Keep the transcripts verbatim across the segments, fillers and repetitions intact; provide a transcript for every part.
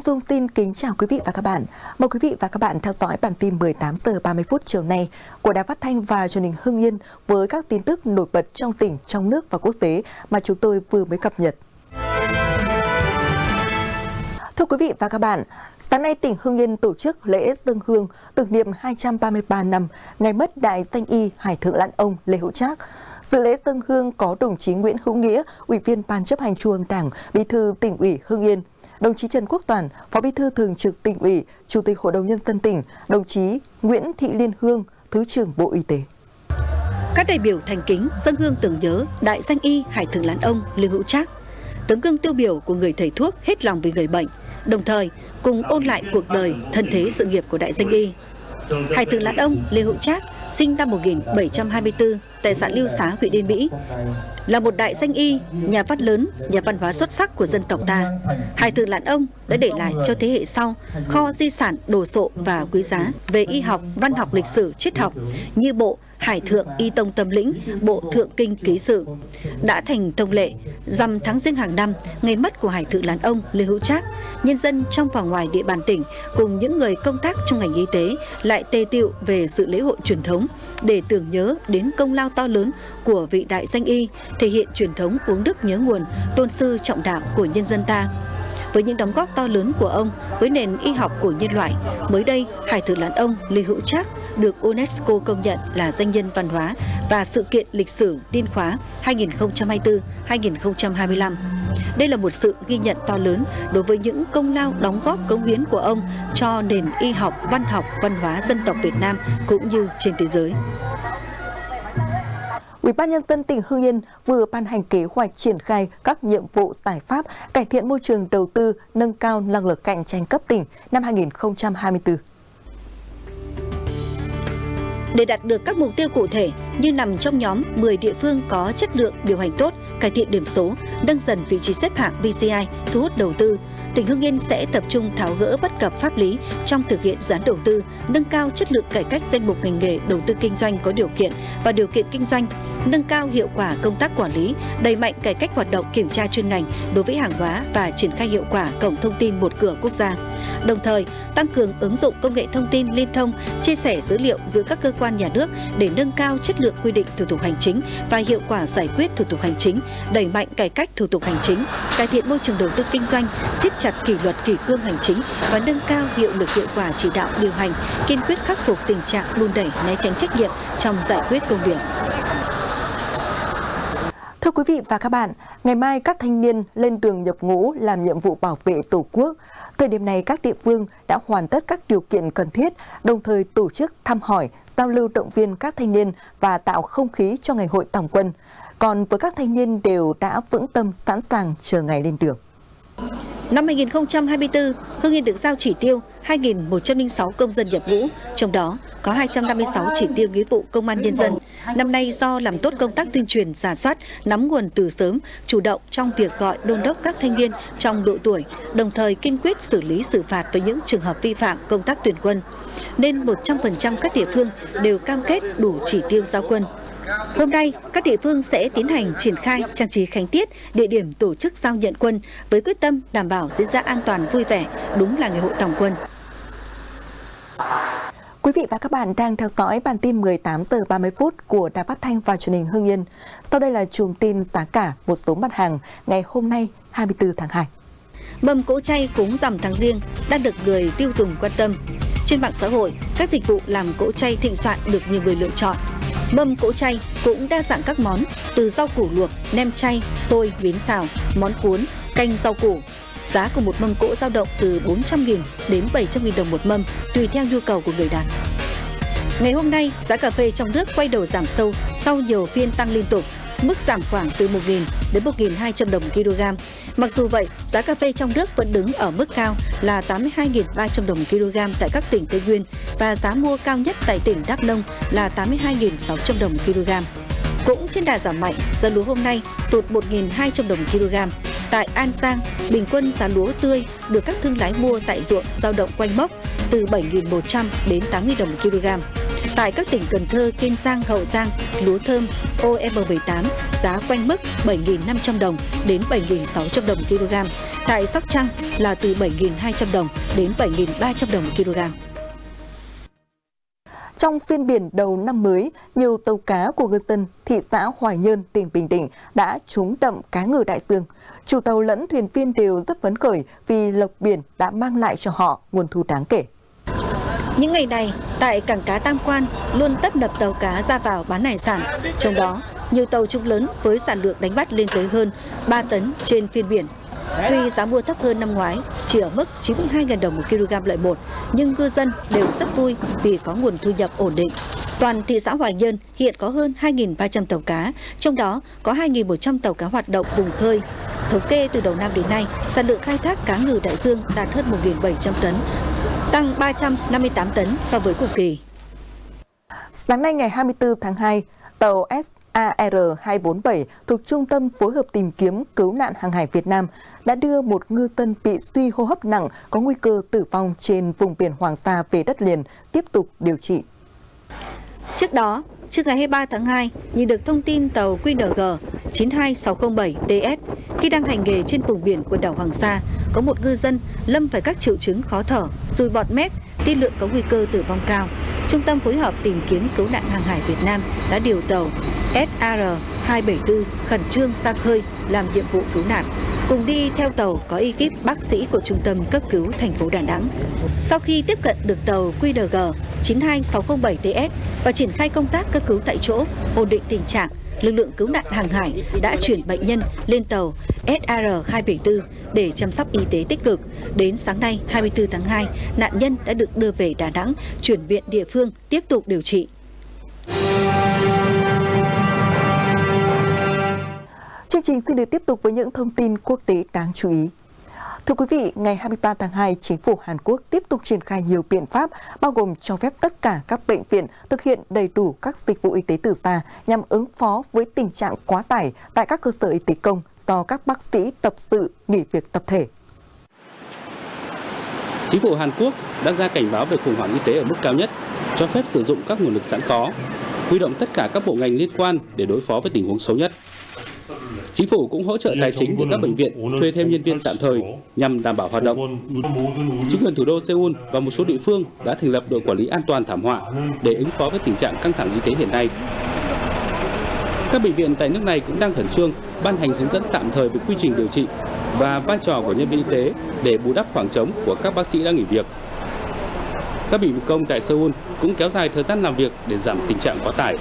Dung xin kính chào quý vị và các bạn. Mời quý vị và các bạn theo dõi bản tin mười tám giờ ba mươi phút chiều nay của Đài Phát thanh và Truyền hình Hưng Yên với các tin tức nổi bật trong tỉnh, trong nước và quốc tế mà chúng tôi vừa mới cập nhật. Thưa quý vị và các bạn, sáng nay tỉnh Hưng Yên tổ chức lễ dâng hương tưởng niệm hai trăm ba mươi ba năm ngày mất đại danh y Hải Thượng Lãn Ông Lê Hữu Trác. Dự lễ dâng hương có đồng chí Nguyễn Hữu Nghĩa, Ủy viên Ban Chấp hành Trung ương Đảng, Bí thư Tỉnh ủy Hưng Yên, đồng chí Trần Quốc Toàn, Phó Bí thư Thường trực Tỉnh ủy, Chủ tịch Hội đồng Nhân dân tỉnh, đồng chí Nguyễn Thị Liên Hương, Thứ trưởng Bộ Y tế. Các đại biểu thành kính dâng hương tưởng nhớ đại danh y Hải Thượng Lãn Ông Lê Hữu Trác, tấm gương tiêu biểu của người thầy thuốc hết lòng vì người bệnh, đồng thời cùng ôn lại cuộc đời, thân thế sự nghiệp của đại danh y. Hải Thượng Lãn Ông Lê Hữu Trác sinh năm một nghìn bảy trăm hai mươi tư tại xã Lưu Xá, huyện Yên Mỹ, là một đại danh y, nhà văn lớn, nhà văn hóa xuất sắc của dân tộc ta. Hải Thượng Lãn Ông đã để lại cho thế hệ sau kho di sản đồ sộ và quý giá về y học, văn học, lịch sử, triết học như bộ Hải Thượng Y Tông Tâm Lĩnh, bộ Thượng Kinh Ký Sự. Đã thành thông lệ, rằm tháng Giêng hàng năm, ngày mất của Hải Thượng Lãn Ông Lê Hữu Trác, nhân dân trong và ngoài địa bàn tỉnh cùng những người công tác trong ngành y tế lại tề tựu về dự lễ hội truyền thống để tưởng nhớ đến công lao to lớn của vị đại danh y, thể hiện truyền thống uống đức nhớ nguồn, tôn sư trọng đạo của nhân dân ta. Với những đóng góp to lớn của ông với nền y học của nhân loại, mới đây Hải Thượng Lãn Ông Lê Hữu Trác được UNESCO công nhận là danh nhân văn hóa và sự kiện lịch sử niên khóa hai nghìn không trăm hai mươi tư đến hai nghìn không trăm hai mươi lăm. Đây là một sự ghi nhận to lớn đối với những công lao đóng góp cống hiến của ông cho nền y học, văn học, văn hóa dân tộc Việt Nam cũng như trên thế giới. Ủy ban Nhân dân tỉnh Hưng Yên vừa ban hành kế hoạch triển khai các nhiệm vụ giải pháp cải thiện môi trường đầu tư, nâng cao năng lực cạnh tranh cấp tỉnh năm hai nghìn không trăm hai mươi tư. Để đạt được các mục tiêu cụ thể như nằm trong nhóm mười địa phương có chất lượng điều hành tốt, cải thiện điểm số, nâng dần vị trí xếp hạng bê xê i, thu hút đầu tư, tỉnh Hưng Yên sẽ tập trung tháo gỡ bất cập pháp lý trong thực hiện dự án đầu tư, nâng cao chất lượng cải cách danh mục ngành nghề đầu tư kinh doanh có điều kiện và điều kiện kinh doanh, nâng cao hiệu quả công tác quản lý, đẩy mạnh cải cách hoạt động kiểm tra chuyên ngành đối với hàng hóa và triển khai hiệu quả cổng thông tin một cửa quốc gia. Đồng thời, tăng cường ứng dụng công nghệ thông tin liên thông, chia sẻ dữ liệu giữa các cơ quan nhà nước để nâng cao chất lượng quy định thủ tục hành chính và hiệu quả giải quyết thủ tục hành chính, đẩy mạnh cải cách thủ tục hành chính, cải thiện môi trường đầu tư kinh doanh, siết chặt kỷ luật kỷ cương hành chính và nâng cao hiệu lực hiệu quả chỉ đạo điều hành, kiên quyết khắc phục tình trạng đùn đẩy né tránh trách nhiệm trong giải quyết công việc. Thưa quý vị và các bạn, ngày mai các thanh niên lên đường nhập ngũ làm nhiệm vụ bảo vệ Tổ quốc. Thời điểm này các địa phương đã hoàn tất các điều kiện cần thiết, đồng thời tổ chức thăm hỏi, giao lưu động viên các thanh niên và tạo không khí cho ngày hội tổng quân. Còn với các thanh niên đều đã vững tâm sẵn sàng chờ ngày lên đường. Năm hai nghìn không trăm hai mươi tư, Hưng Yên được giao chỉ tiêu hai nghìn một trăm lẻ sáu công dân nhập ngũ, trong đó có hai trăm năm mươi sáu chỉ tiêu nghĩa vụ công an nhân dân. Năm nay do làm tốt công tác tuyên truyền, rà soát, nắm nguồn từ sớm, chủ động trong việc gọi đôn đốc các thanh niên trong độ tuổi, đồng thời kiên quyết xử lý xử phạt với những trường hợp vi phạm công tác tuyển quân, nên một trăm phần trăm các địa phương đều cam kết đủ chỉ tiêu giao quân. Hôm nay, các địa phương sẽ tiến hành triển khai trang trí khánh tiết, địa điểm tổ chức giao nhận quân với quyết tâm đảm bảo diễn ra an toàn vui vẻ, đúng là ngày hội tổng quân. Quý vị và các bạn đang theo dõi bản tin mười tám giờ ba mươi phút của Đài Phát thanh và Truyền hình Hưng Yên. Sau đây là chùm tin giá cả một số mặt hàng ngày hôm nay hai mươi tư tháng hai. Mâm cỗ chay cúng rằm tháng Giêng đang được người tiêu dùng quan tâm. Trên mạng xã hội, các dịch vụ làm cỗ chay thịnh soạn được nhiều người lựa chọn. Mâm cỗ chay cũng đa dạng các món từ rau củ luộc, nem chay, xôi, miến xào, món cuốn, canh rau củ. Giá của một mâm cỗ dao động từ bốn trăm nghìn đến bảy trăm nghìn đồng một mâm, tùy theo nhu cầu của người đặt. Ngày hôm nay, giá cà phê trong nước quay đầu giảm sâu sau nhiều phiên tăng liên tục, mức giảm khoảng từ một nghìn đến một nghìn hai trăm đồng kg. Mặc dù vậy, giá cà phê trong nước vẫn đứng ở mức cao là tám mươi hai nghìn ba trăm đồng kg tại các tỉnh Tây Nguyên và giá mua cao nhất tại tỉnh Đắk Nông là tám mươi hai nghìn sáu trăm đồng kg. Cũng trên đà giảm mạnh, giá lúa hôm nay tụt một nghìn hai trăm đồng kg. Tại An Giang, bình quân giá lúa tươi được các thương lái mua tại ruộng dao động quanh mốc từ bảy nghìn một trăm đến tám nghìn đồng kg. Tại các tỉnh Cần Thơ, Kiên Giang, Hậu Giang, lúa thơm O M mười tám giá quanh mức bảy nghìn năm trăm đồng đến bảy nghìn sáu trăm đồng kg. tại Sóc Trăng là từ bảy nghìn hai trăm đồng đến bảy nghìn ba trăm đồng một kg. Trong phiên biển đầu năm mới, nhiều tàu cá của ngư dân thị xã Hoài Nhơn, tỉnh Bình Định đã trúng đậm cá ngừ đại dương. Chủ tàu lẫn thuyền viên đều rất phấn khởi vì lộc biển đã mang lại cho họ nguồn thu đáng kể. Những ngày này, tại cảng cá Tam Quan luôn tấp nập tàu cá ra vào bán hải sản. Trong đó, nhiều tàu trung lớn với sản lượng đánh bắt lên tới hơn ba tấn trên phiên biển. Tuy giá mua thấp hơn năm ngoái, chỉ ở mức chín mươi hai nghìn đồng một kg loại một, nhưng ngư dân đều rất vui vì có nguồn thu nhập ổn định. Toàn thị xã Hoài Nhơn hiện có hơn hai nghìn ba trăm tàu cá, trong đó có hai nghìn một trăm tàu cá hoạt động vùng khơi. Thống kê từ đầu năm đến nay, sản lượng khai thác cá ngừ đại dương đạt hơn một nghìn bảy trăm tấn, tăng ba trăm năm mươi tám tấn so với cùng kỳ. Sáng nay ngày hai mươi tư tháng hai, tàu S A R hai bốn bảy thuộc Trung tâm Phối hợp Tìm kiếm Cứu nạn Hàng hải Việt Nam đã đưa một ngư dân bị suy hô hấp nặng có nguy cơ tử vong trên vùng biển Hoàng Sa về đất liền tiếp tục điều trị. Trước đó, trước ngày hai mươi ba tháng hai, nhận được thông tin tàu Q N G chín hai sáu không bảy T S khi đang hành nghề trên vùng biển quần đảo Hoàng Sa, có một ngư dân lâm phải các triệu chứng khó thở, sùi bọt mép, tiên lượng có nguy cơ tử vong cao. Trung tâm Phối hợp Tìm kiếm Cứu nạn Hàng hải Việt Nam đã điều tàu S A R hai bảy tư khẩn trương ra khơi làm nhiệm vụ cứu nạn. Cùng đi theo tàu có ekip bác sĩ của Trung tâm Cấp cứu thành phố Đà Nẵng. Sau khi tiếp cận được tàu Q N G chín hai sáu không bảy T S và triển khai công tác cấp cứu tại chỗ, ổn định tình trạng, lực lượng cứu nạn hàng hải đã chuyển bệnh nhân lên tàu S A R hai bảy tư để chăm sóc y tế tích cực. Đến sáng nay hai mươi tư tháng hai, nạn nhân đã được đưa về Đà Nẵng, chuyển viện địa phương tiếp tục điều trị. Chương trình xin được tiếp tục với những thông tin quốc tế đáng chú ý. Thưa quý vị, ngày hai mươi ba tháng hai, chính phủ Hàn Quốc tiếp tục triển khai nhiều biện pháp, bao gồm cho phép tất cả các bệnh viện thực hiện đầy đủ các dịch vụ y tế từ xa nhằm ứng phó với tình trạng quá tải tại các cơ sở y tế công do các bác sĩ tập sự nghỉ việc tập thể. Chính phủ Hàn Quốc đã ra cảnh báo về khủng hoảng y tế ở mức cao nhất, cho phép sử dụng các nguồn lực sẵn có, huy động tất cả các bộ ngành liên quan để đối phó với tình huống xấu nhất. Chính phủ cũng hỗ trợ tài chính để các bệnh viện thuê thêm nhân viên tạm thời nhằm đảm bảo hoạt động. Chính quyền thủ đô Seoul và một số địa phương đã thành lập đội quản lý an toàn thảm họa để ứng phó với tình trạng căng thẳng y tế hiện nay. Các bệnh viện tại nước này cũng đang khẩn trương ban hành hướng dẫn tạm thời về quy trình điều trị và vai trò của nhân viên y tế để bù đắp khoảng trống của các bác sĩ đang nghỉ việc. Các bệnh viện công tại Seoul cũng kéo dài thời gian làm việc để giảm tình trạng quá tải.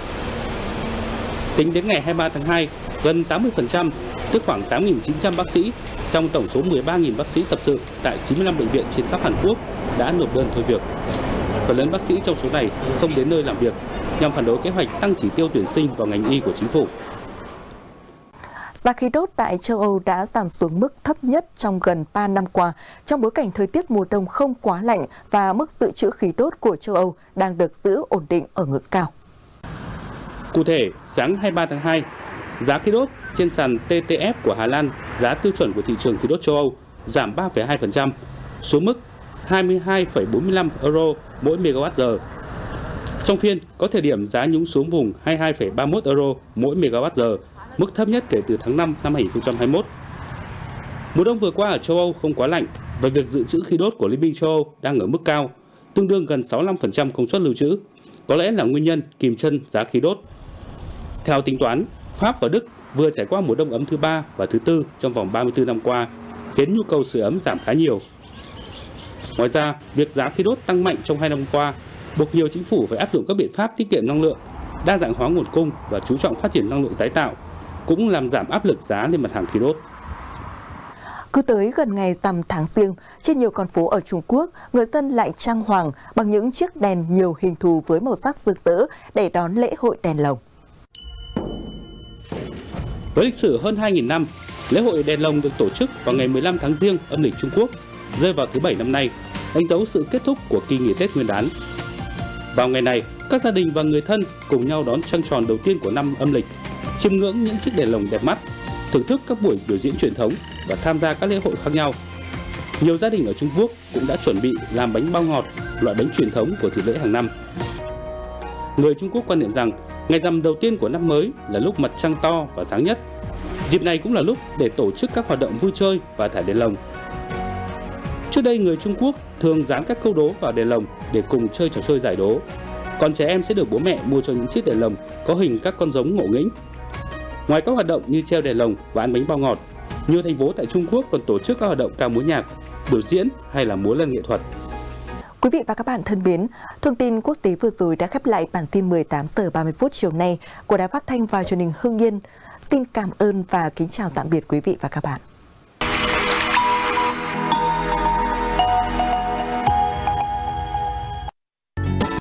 Tính đến ngày hai mươi ba tháng hai, gần tám mươi phần trăm, tức khoảng tám nghìn chín trăm bác sĩ trong tổng số mười ba nghìn bác sĩ tập sự tại chín mươi lăm bệnh viện trên khắp Hàn Quốc đã nộp đơn thôi việc. Phần lớn bác sĩ trong số này không đến nơi làm việc nhằm phản đối kế hoạch tăng chỉ tiêu tuyển sinh vào ngành y của chính phủ. Giá khí đốt tại châu Âu đã giảm xuống mức thấp nhất trong gần ba năm qua, trong bối cảnh thời tiết mùa đông không quá lạnh và mức dự trữ khí đốt của châu Âu đang được giữ ổn định ở ngưỡng cao. Cụ thể, sáng hai mươi ba tháng hai, giá khí đốt trên sàn T T F của Hà Lan, giá tiêu chuẩn của thị trường khí đốt châu Âu, giảm ba phẩy hai phần trăm xuống mức hai mươi hai phẩy bốn mươi lăm euro mỗi MWh. Trong phiên, có thời điểm giá nhúng xuống vùng hai mươi hai phẩy ba mươi mốt euro mỗi MWh, mức thấp nhất kể từ tháng năm năm hai nghìn không trăm hai mươi mốt. Mùa đông vừa qua ở châu Âu không quá lạnh và việc dự trữ khí đốt của Liên minh châu Âu đang ở mức cao, tương đương gần sáu mươi lăm phần trăm công suất lưu trữ, có lẽ là nguyên nhân kìm chân giá khí đốt. Theo tính toán, Pháp và Đức vừa trải qua mùa đông ấm thứ ba và thứ tư trong vòng ba mươi tư năm qua, khiến nhu cầu sưởi ấm giảm khá nhiều. Ngoài ra, việc giá khí đốt tăng mạnh trong hai năm qua buộc nhiều chính phủ phải áp dụng các biện pháp tiết kiệm năng lượng, đa dạng hóa nguồn cung và chú trọng phát triển năng lượng tái tạo, cũng làm giảm áp lực giá lên mặt hàng khí đốt. Cứ tới gần ngày rằm tháng Giêng, trên nhiều con phố ở Trung Quốc, người dân lại trang hoàng bằng những chiếc đèn nhiều hình thù với màu sắc rực rỡ để đón lễ hội đèn lồng. Với lịch sử hơn hai nghìn năm, lễ hội đèn lồng được tổ chức vào ngày mười lăm tháng Giêng âm lịch Trung Quốc, rơi vào thứ Bảy năm nay, đánh dấu sự kết thúc của kỳ nghỉ Tết Nguyên đán. Vào ngày này, các gia đình và người thân cùng nhau đón trăng tròn đầu tiên của năm âm lịch, chiêm ngưỡng những chiếc đèn lồng đẹp mắt, thưởng thức các buổi biểu diễn truyền thống và tham gia các lễ hội khác nhau. Nhiều gia đình ở Trung Quốc cũng đã chuẩn bị làm bánh bao ngọt, loại bánh truyền thống của dịp lễ hàng năm. Người Trung Quốc quan niệm rằng ngày rằm đầu tiên của năm mới là lúc mặt trăng to và sáng nhất. Dịp này cũng là lúc để tổ chức các hoạt động vui chơi và thả đèn lồng, Trước đây người Trung Quốc thường dán các câu đố vào đèn lồng để cùng chơi trò chơi giải đố. Còn trẻ em sẽ được bố mẹ mua cho những chiếc đèn lồng có hình các con giống ngộ nghĩnh. Ngoài các hoạt động như treo đèn lồng và ăn bánh bao ngọt, nhiều thành phố tại Trung Quốc còn tổ chức các hoạt động ca múa nhạc, biểu diễn hay là múa lân nghệ thuật. Quý vị và các bạn thân mến, thông tin quốc tế vừa rồi đã khép lại bản tin mười tám giờ ba mươi phút chiều nay của Đài Phát thanh và Truyền hình Hưng Yên. Xin cảm ơn và kính chào tạm biệt quý vị và các bạn.